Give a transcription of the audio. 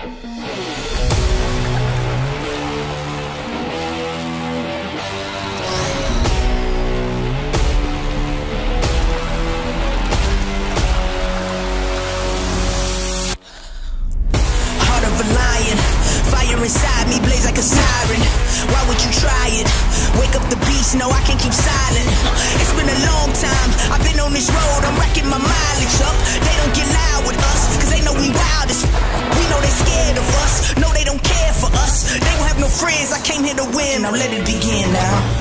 Inside me blaze like a siren. Why would you try it? Wake up the beast, no I can't keep silent. It's been a long time, I've been on this road, I'm racking my mileage up. They don't get loud with us, cause they know we wild as we know they scared of us, no they don't care for us. They don't have no friends, I came here to win, now let it begin now.